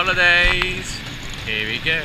holidays. Here we go.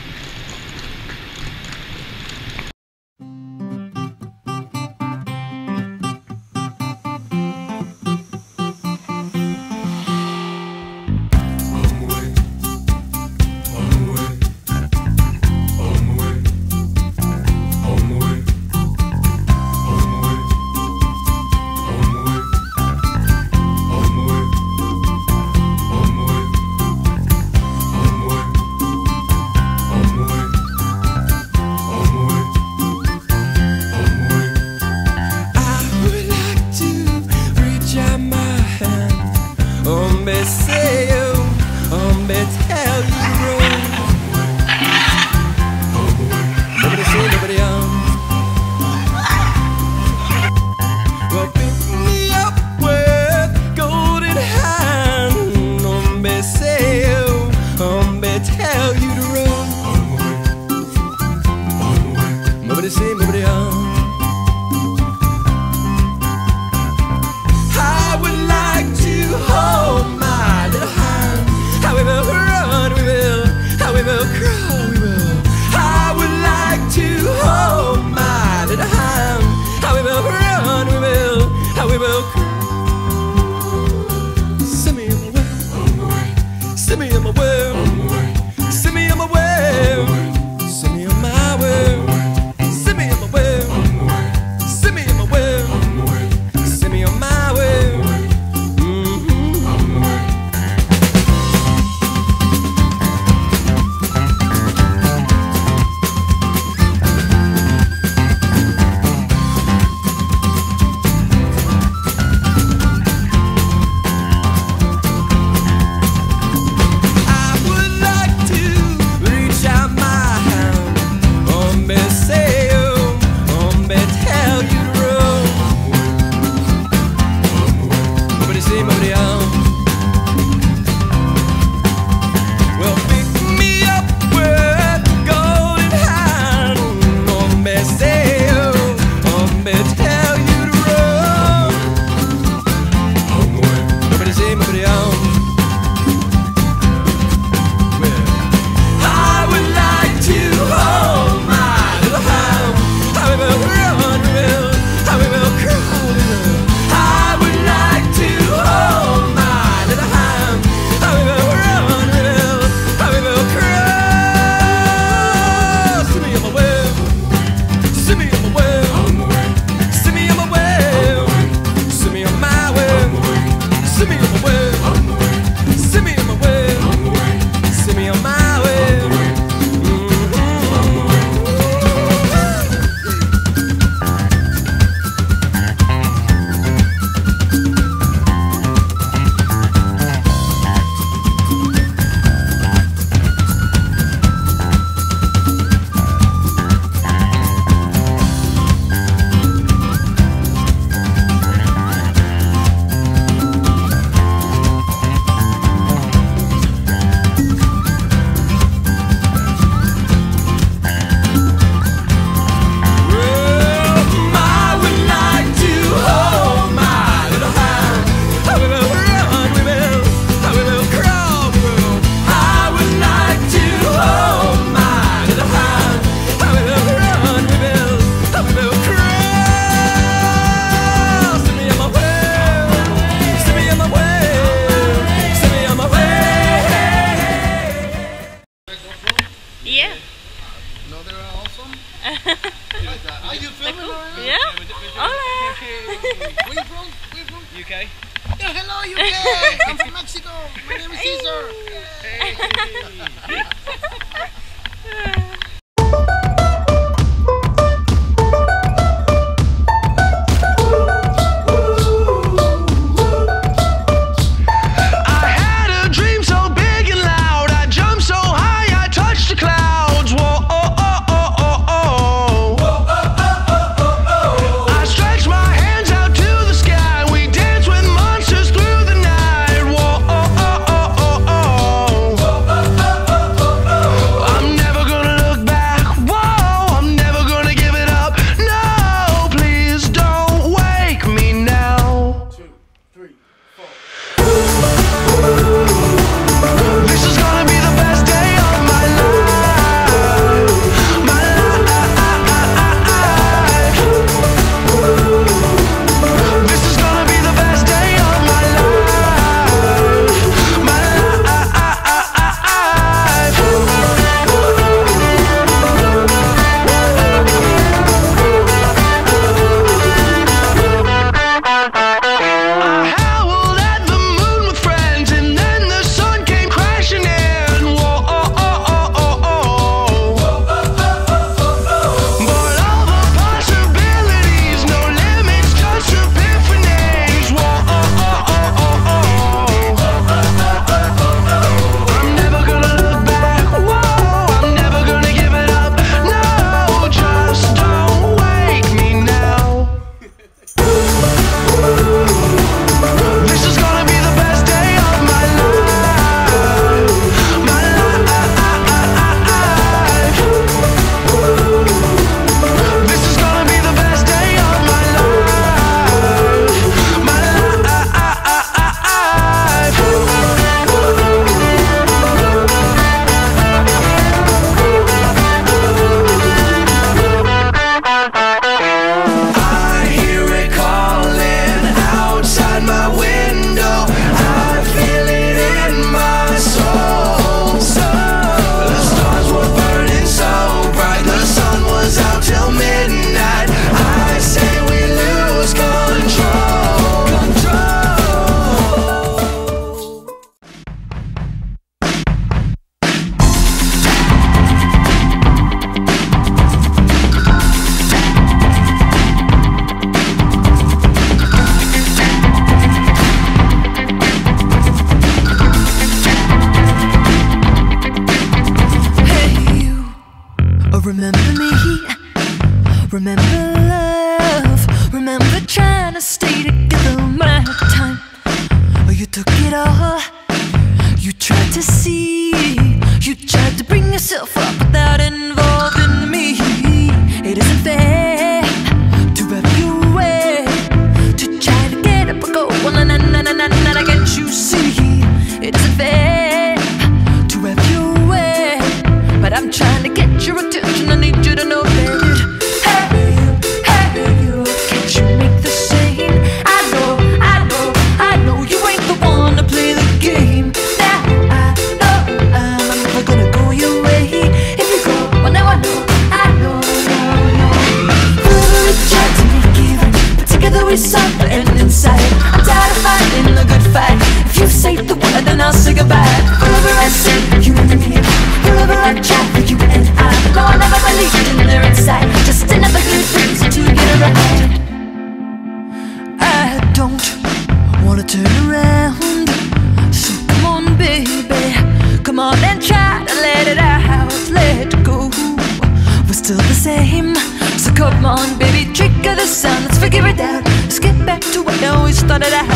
Yeah. No, they're awesome. Like that. Are you filming cool? already? Yeah. Hola. Where you from? Where you from? UK. Yeah, hello UK. I'm from Mexico. My name is Caesar. Hey. remember me, remember love, remember trying to stay together my time. Oh, you took it all, you tried to see, you tried to bring yourself up without involving me. It isn't fair to have your way, to try to get up and go, well, na, can't you see? It isn't fair to have your way, but I'm trying to get your attention. I need you to know that. Hey, you, can't you make the same? I know you ain't the one to play the game. Now I know I'm never gonna go your way. If you go, well, now I know. Forever we tried to make it right, but together we suffer and inside. I'm tired of fighting the good fight. If you say the word, then I'll say goodbye. Forever I say you and me, forever I try for you and I. No, I never believed in their inside, just another good reason to get it right. I don't wanna turn around, so come on baby, come on and try to let it out, let go. We're still the same, so come on baby, trigger the sound, let's figure it out. Let's get back to what I always started out.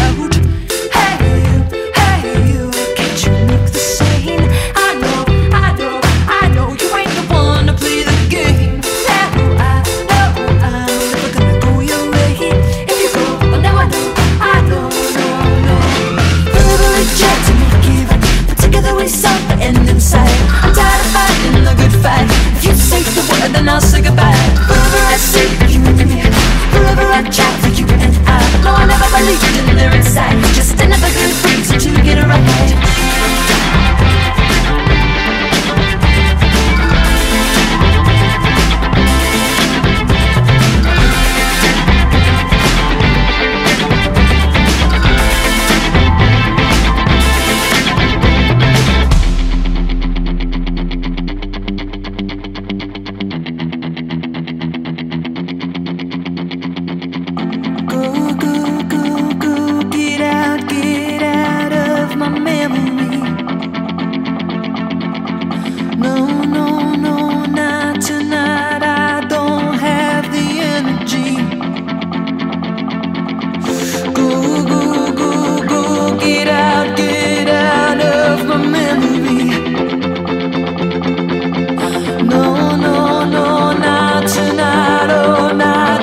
Hey you, can't you make the same? I know you ain't the one to play the game. Now I know I'm never gonna go your way. If you go, well now I know. Forever we tried to make it right, but together we suffer and inside. I'm tired of fighting the good fight. If you say the word, then I'll say goodbye. Forever I say you and me, forever I try for you and I. No, I never believed in their inside, just another good reason to get it right. No, not tonight. I don't have the energy. Go, get out of my memory. No, not tonight. Oh, not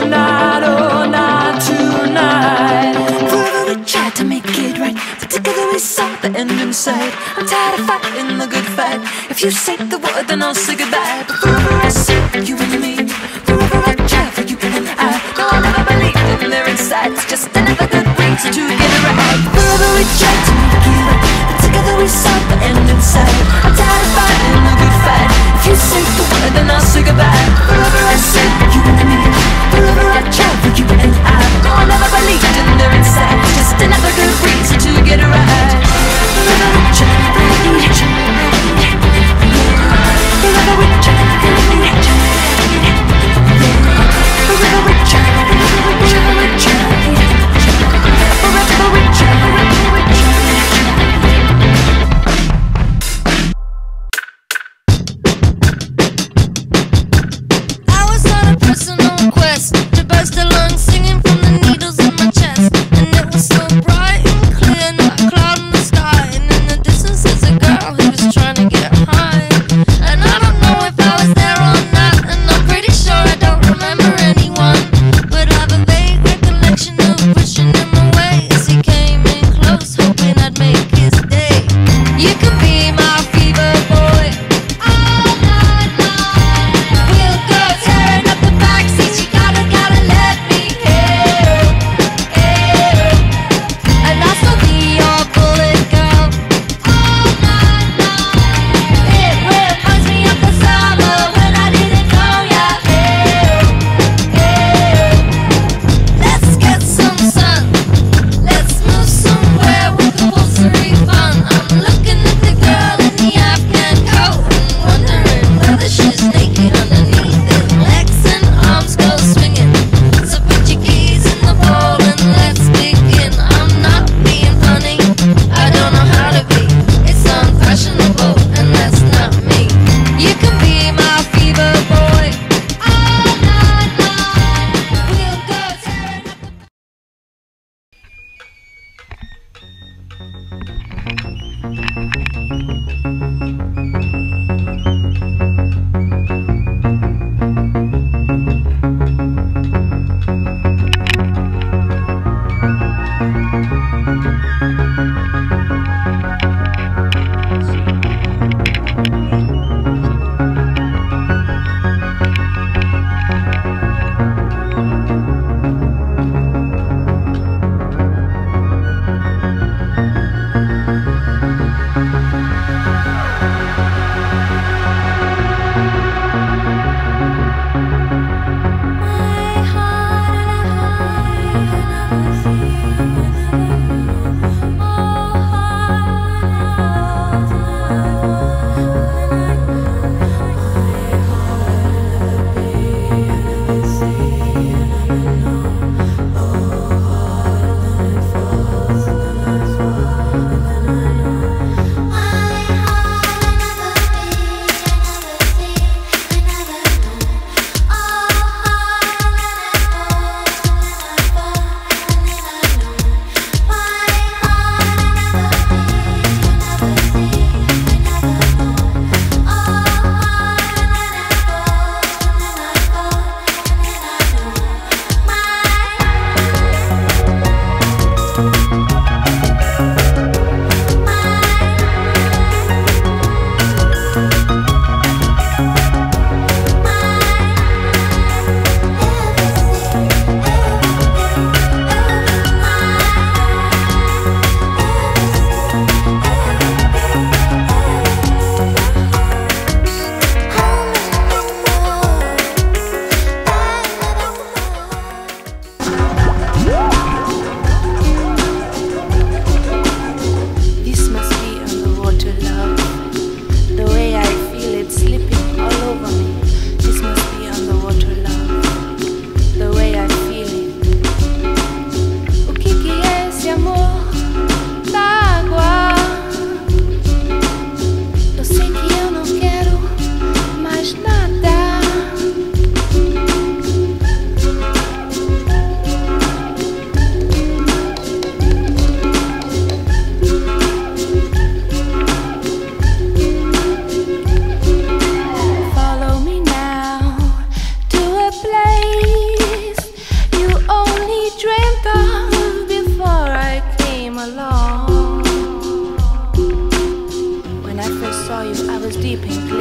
tonight. Forever we tried to make it right, but together we saw the end inside. I'm tired of fighting the good fight. If you say the word, then I'll say goodbye. But forever I see you and me, forever I try for you and I. No, I never believed in their inside, it's just another good reason to get it right. Forever we tried to make it right, but together we saw the end inside. I'm tired of fighting the good fight. If you say the word, then I'll say goodbye. Forever I see you and me, forever I try for you and I. No, I never believed in their inside, it's just another good reason to get it right. Forever we try.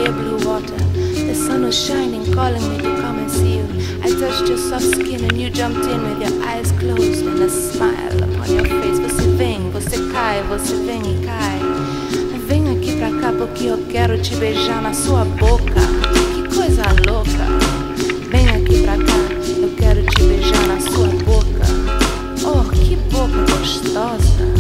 clear blue water. The sun was shining, calling me to come and see you. I touched your soft skin and you jumped in with your eyes closed and a smile upon your face. Você vem, você cai, você vem e cai. Vem aqui pra cá porque eu quero te beijar na sua boca. Que coisa louca. Vem aqui pra cá, eu quero te beijar na sua boca. Oh, que boca gostosa.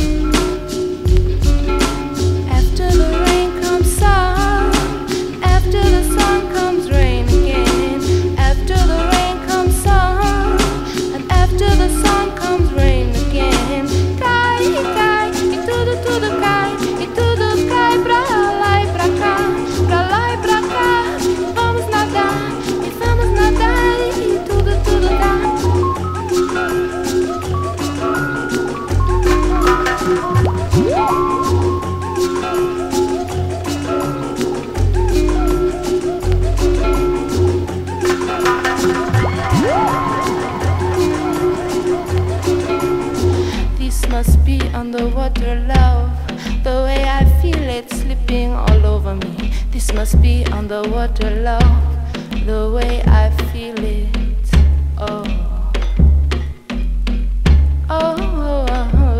After the rain comes sun, after the sun comes rain again. After the rain comes sun, and after the sun comes rain again. Cai, cai, e tudo, tudo cai, e tudo cai pra lá e pra cá, pra lá e pra cá. Vamos nadar, e vamos nadar, e tudo, tudo cai. This must be underwater love, the way I feel it slipping all over me. This must be underwater love, the way I feel it. Oh, oh, oh, oh, oh.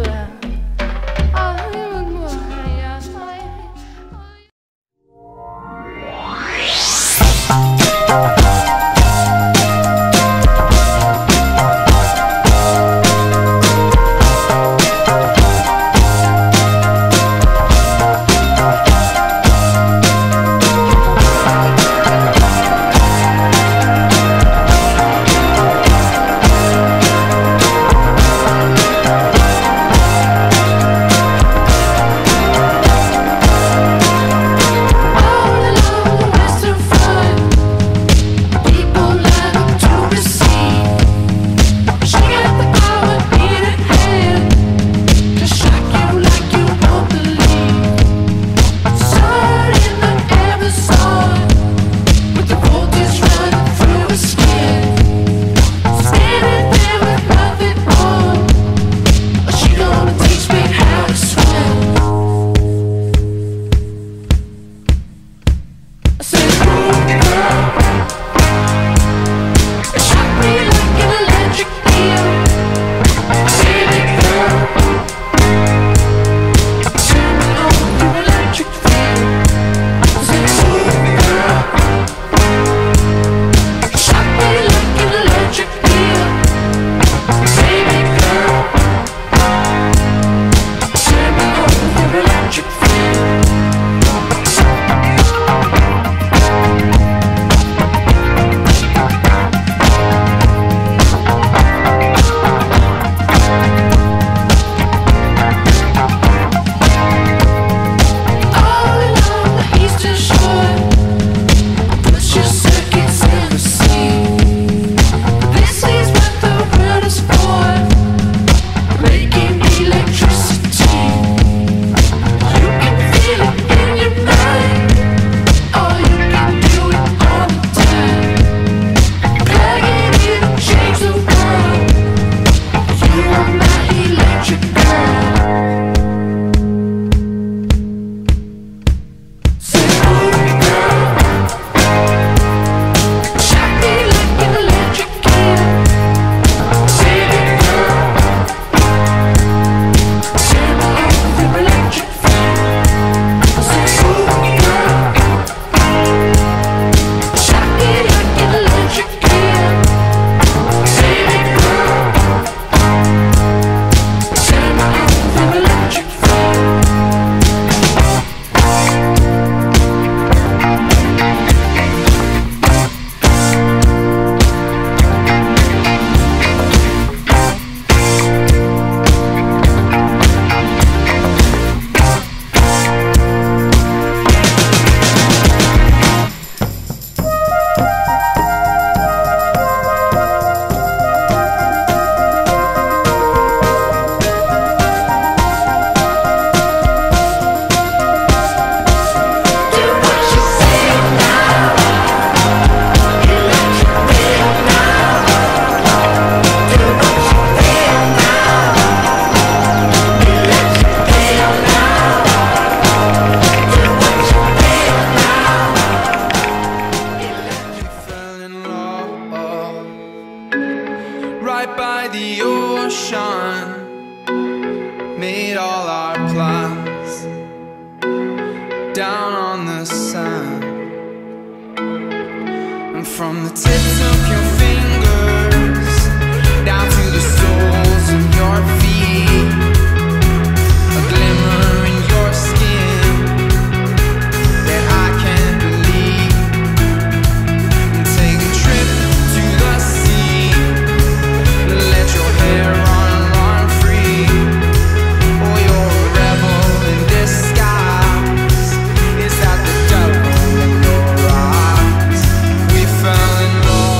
From the tips of your fingers down to the soles of your feet, a glimmer in your skin that I can't believe. Take a trip to the sea, let your hair run free. Oh, you're a rebel in disguise. Is that the devil in your eyes? We fell in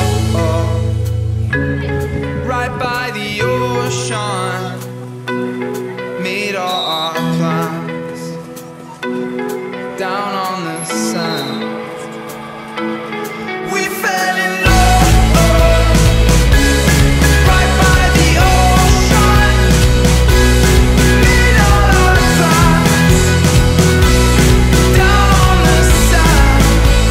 love right by the ocean, made all our plans down on the sand. We fell in love right by the ocean, made all our plans down on the sand.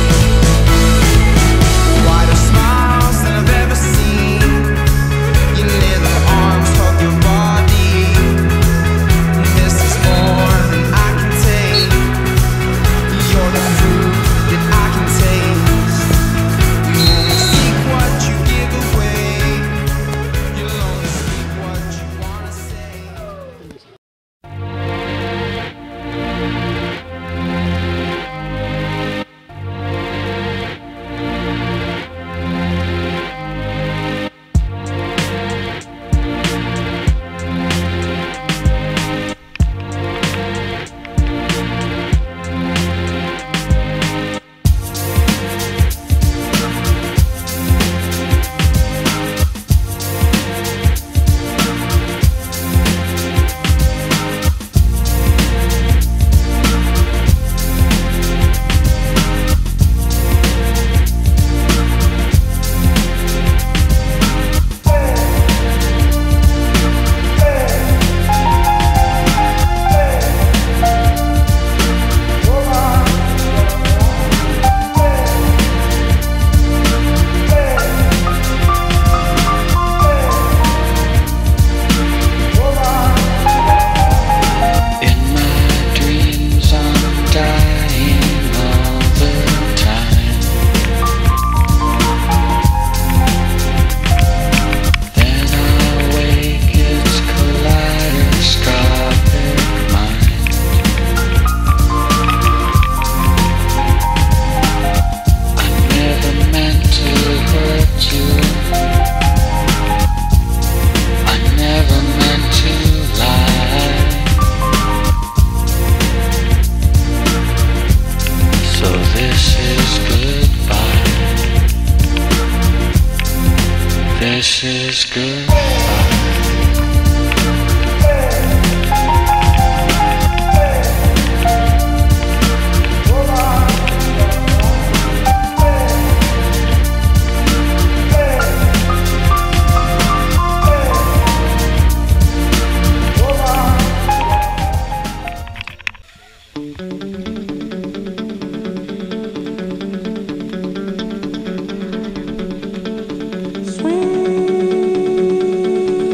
Wider smiles than I've ever seen. Your little arms hug your body. This is more than I can take. You're the fruit that I can taste. You only seek what you give away. You'll only speak what you wanna say. In my dreams I'm dying all the time. Then I wake, it's kaleidoscopic mind. I never meant to hurt you. I never meant to lie. So this is goodbye. This is goodbye. Sweet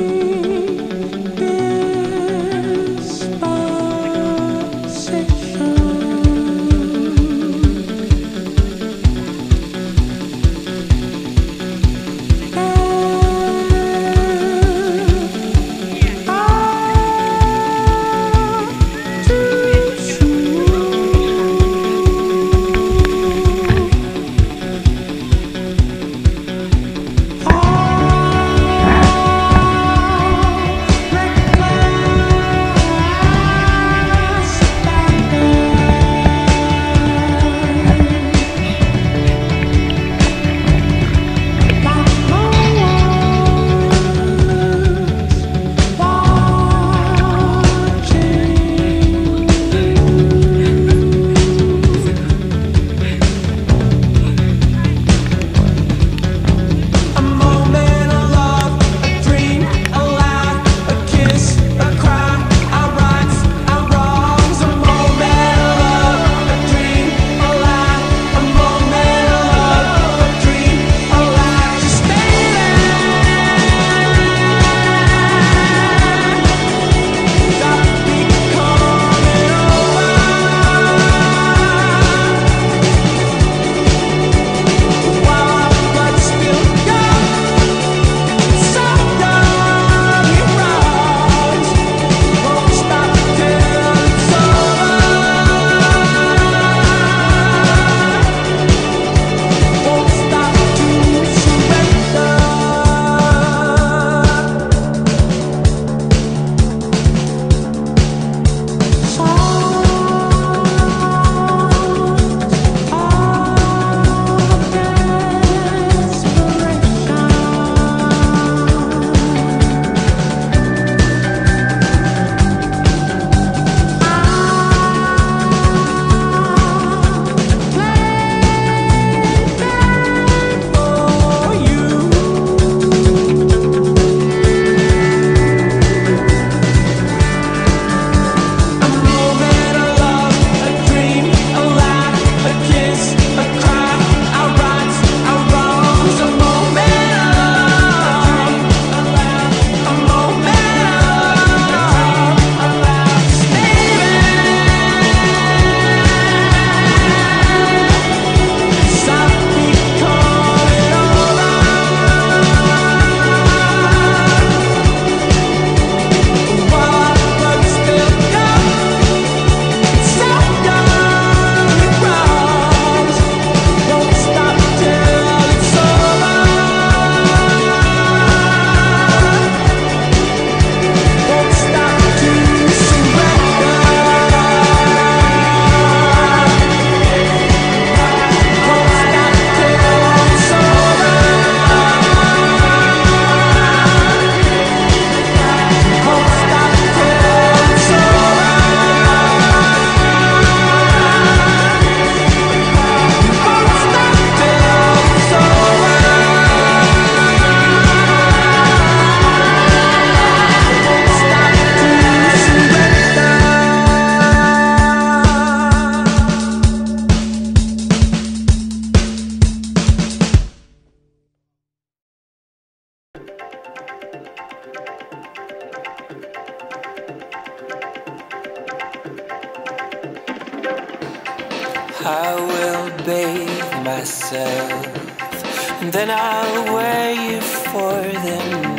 I will bathe myself, and then I'll wear you for the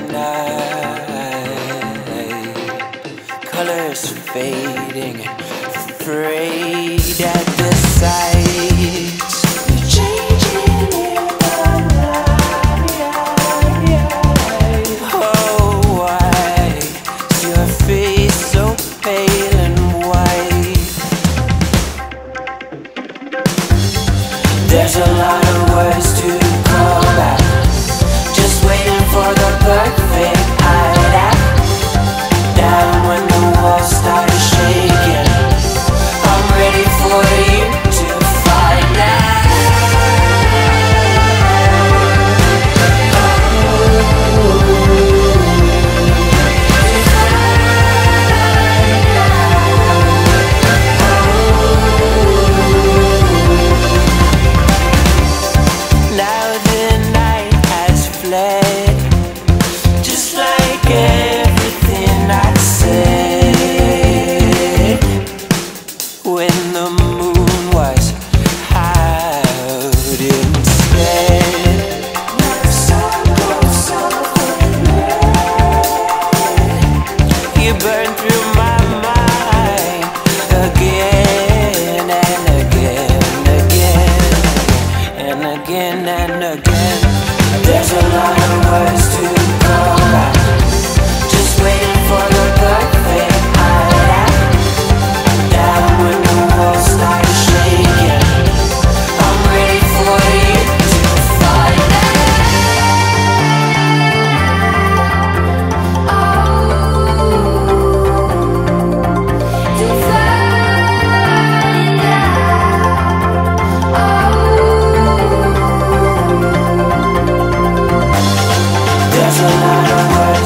night. Colors fading, afraid at the sight. You're changing in the night. Oh, why is your face so pale and white? There's a lot of words to call back, just waiting for the perfect hideout. Down when the walls start shaking, I'm ready for you to find out. Now the night has fled, just like everything I said when the moon was out instead. You burn through my mind again and again, and again and again. There's a lot of words to call back, just waiting for the perfect hideout. Down when the walls start shaking, I'm ready for you to find out. There's a lot of words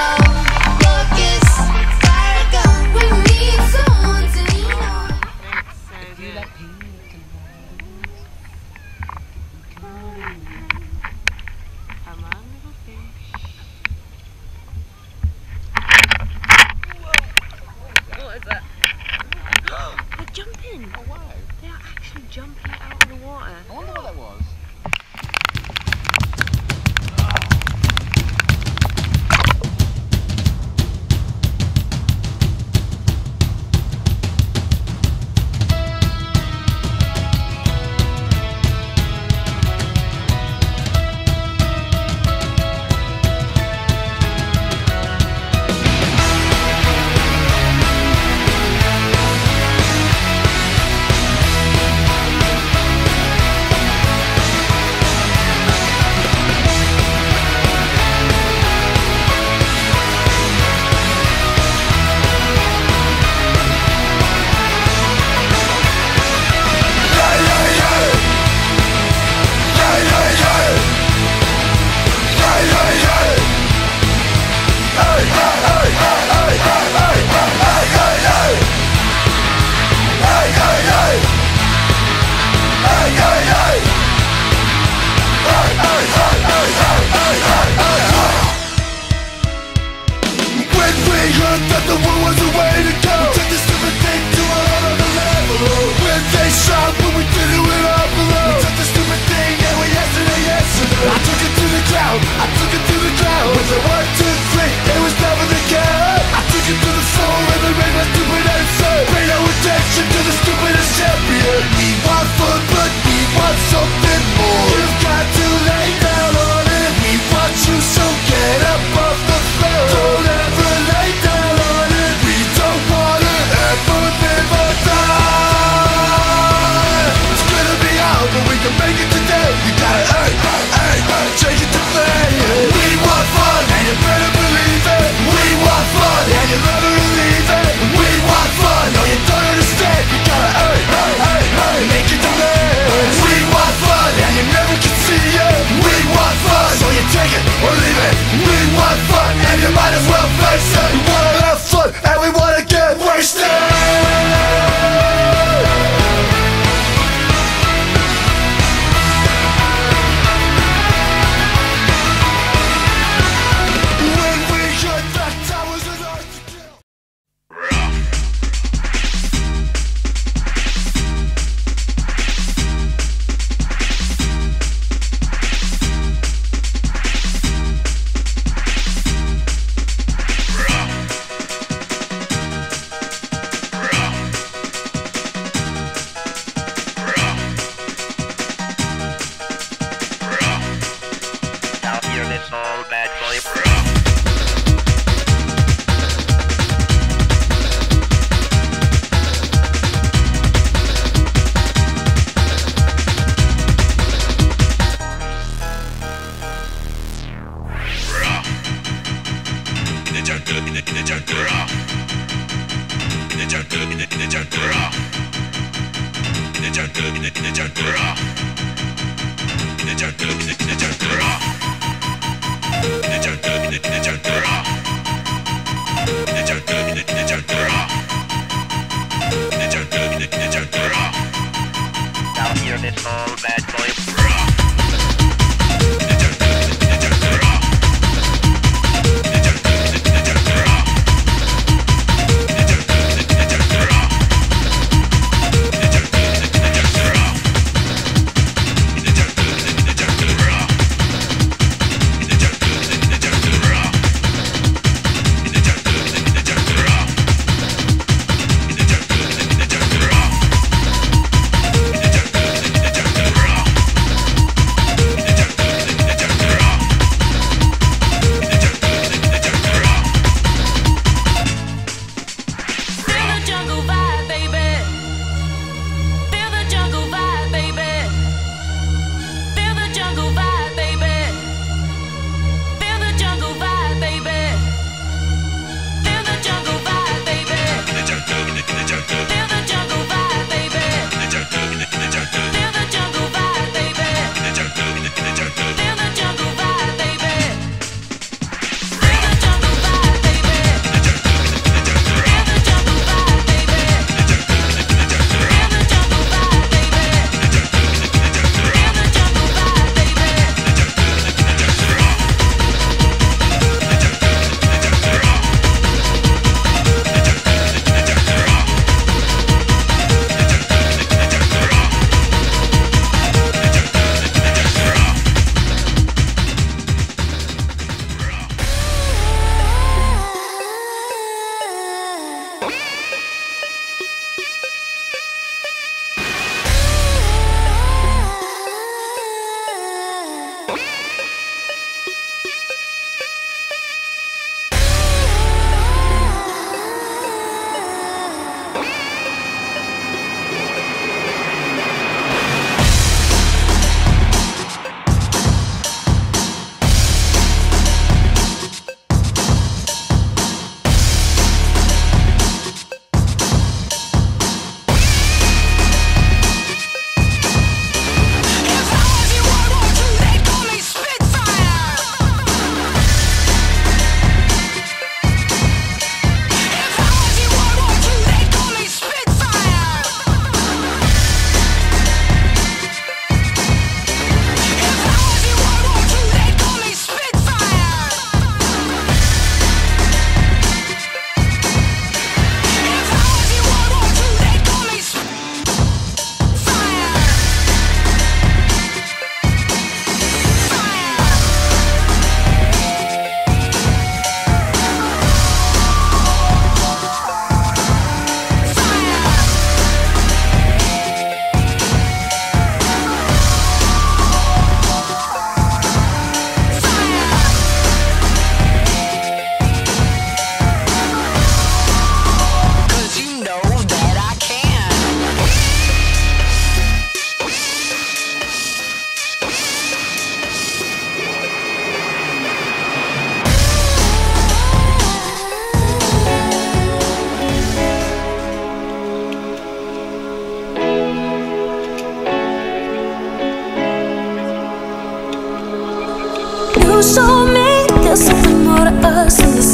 Jumping out of the water. I wonder what that was.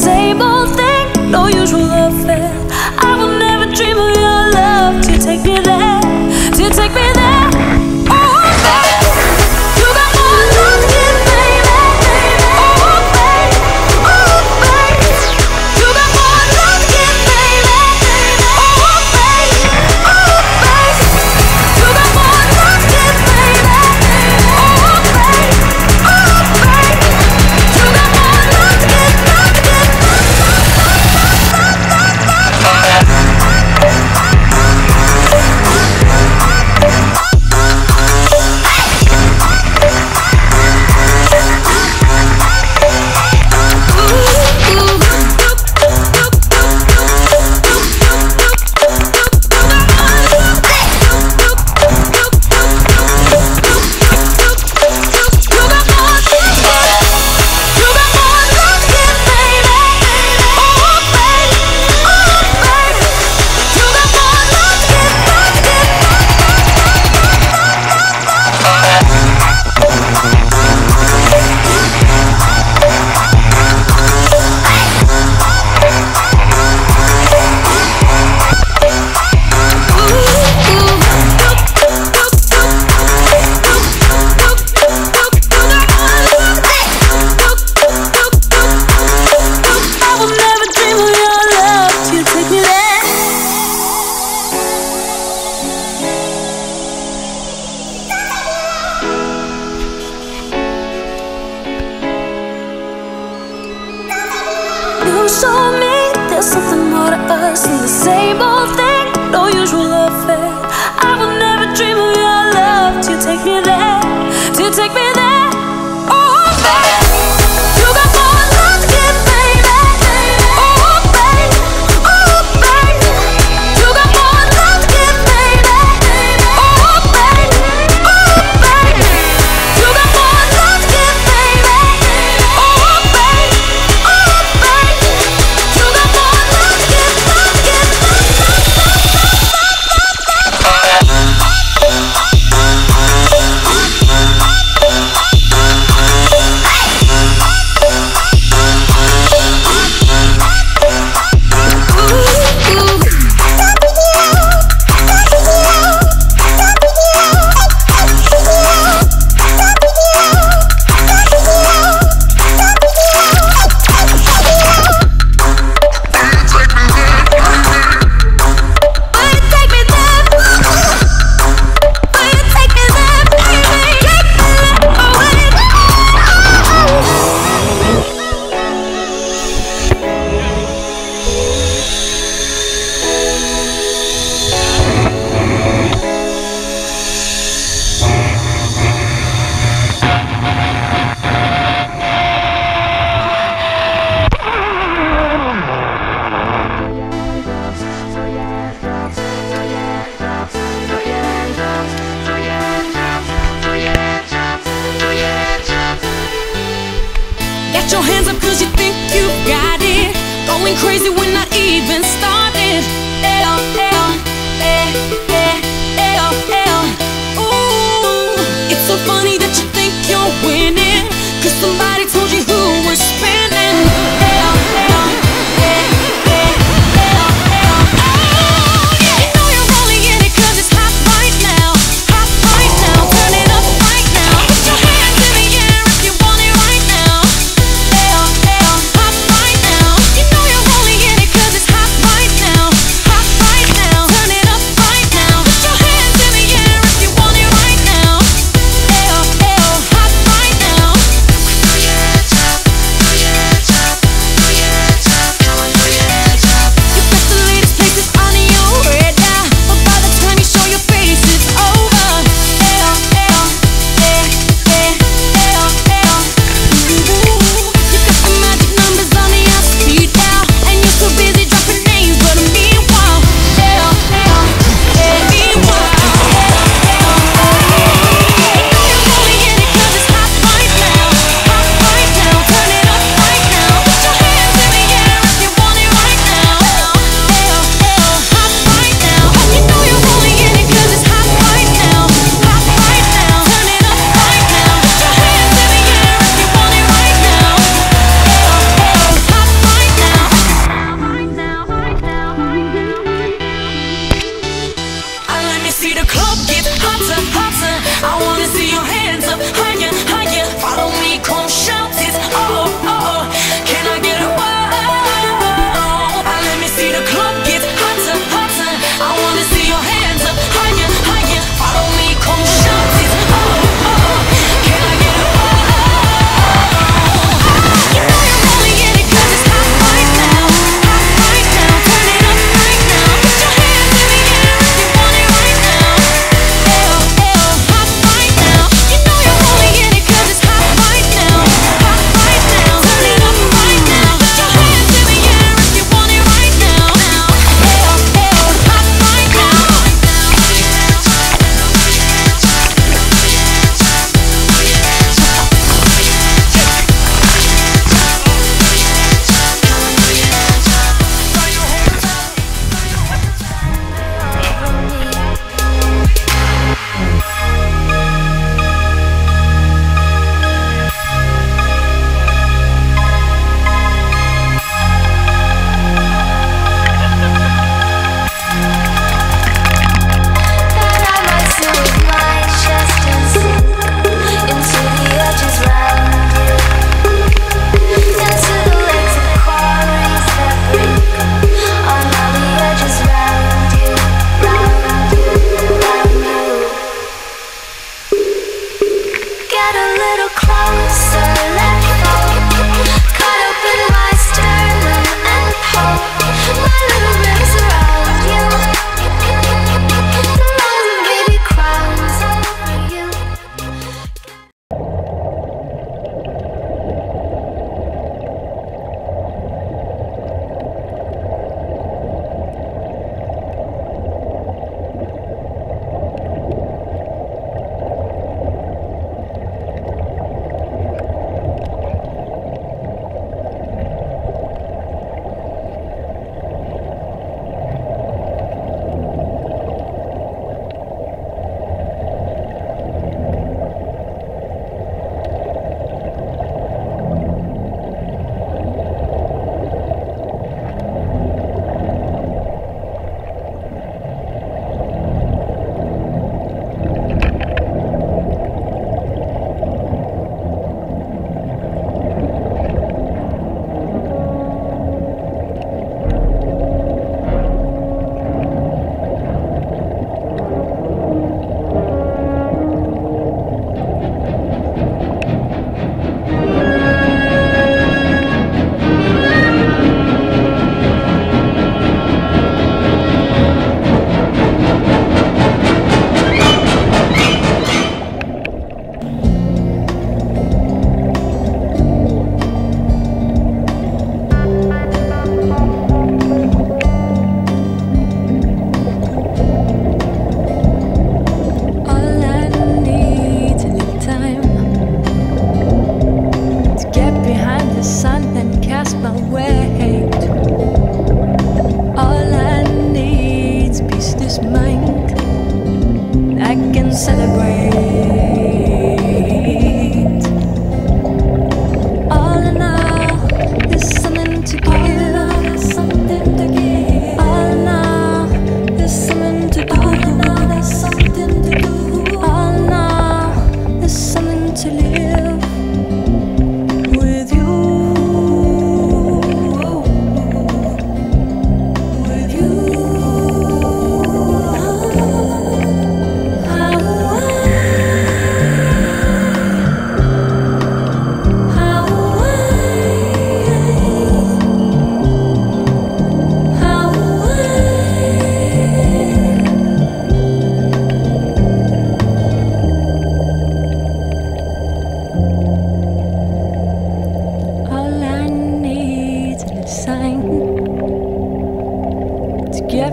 same old thing, no usual affair. I will never dream of your love till you take me there, till you take me there. Oh, baby, you got more love to give, baby. Oh, baby, oh, baby, you got more love to give, baby. Oh, baby, oh, baby, you got more love to give, baby. Oh, baby, oh, baby, you got more love to give, love to give. You show me there's something more to us than the same old thing, no usual affair. I will never dream of your love till you take me there, till you take me there. Oh, baby, you got more love to give, baby. Oh, baby, oh, baby, you got more love to give, baby. Oh, baby, oh, baby, you got more love to give, baby. Oh, baby, oh, baby, you got more love to give, love to give, Get your hands up cause you think you got it. Going crazy when I even started. Ooh, it's so funny that you think you're winning, cause somebody told you who was spinning. You know you're only in it cause it's hot right now. Hot right now, turn it up right now. Put your hands in the air if you want it right now. Hot right now. You know you're only in it cause it's hot right now. Hot right now, turn it up right now. Put your hands in the air if you want it right now. Hot right now.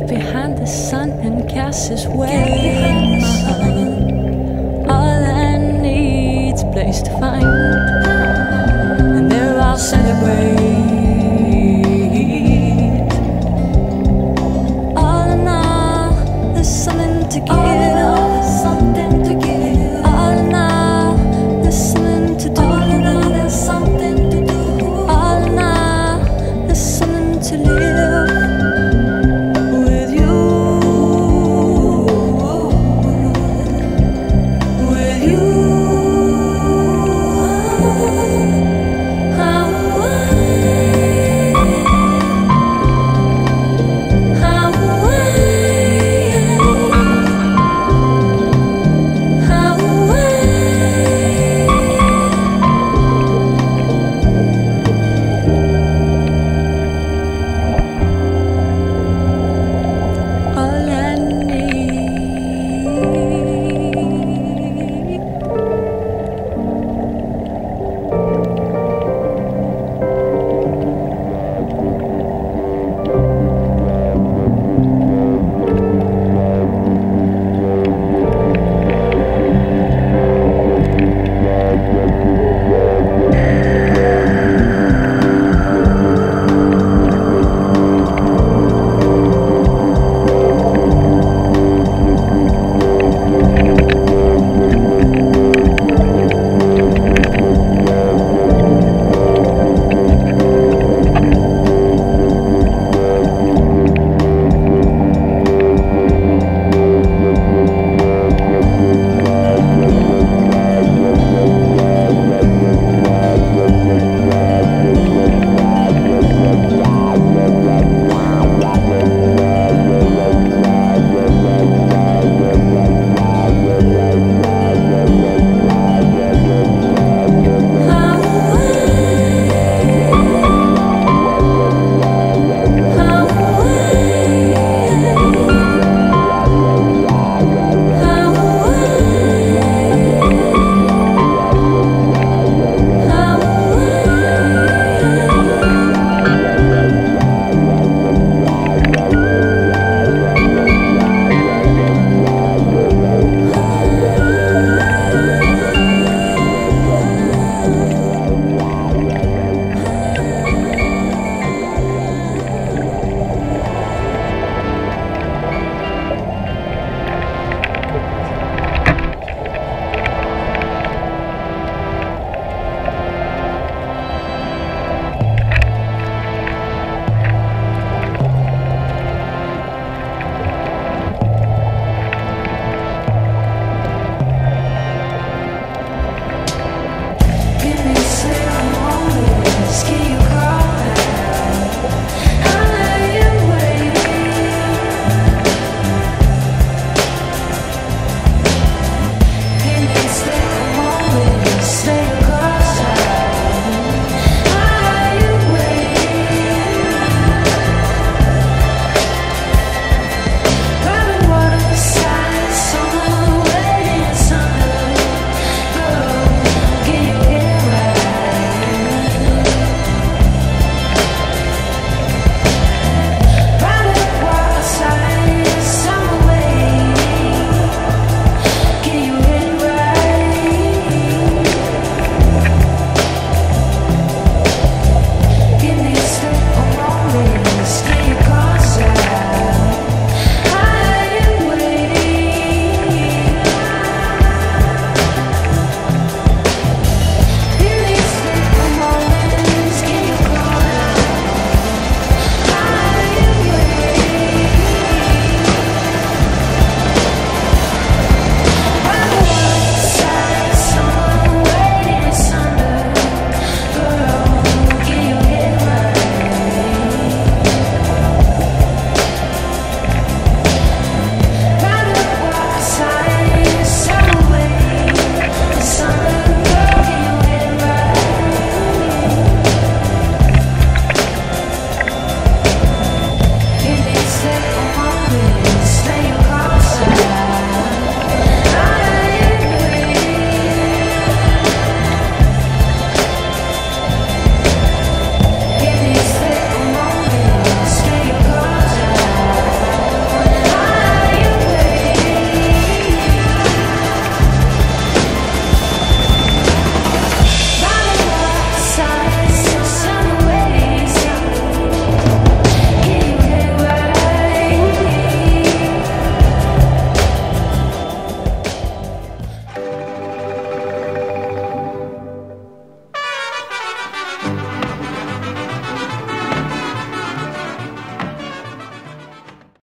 Get behind the sun and cast his way. All I need's a place to find, and there I'll celebrate.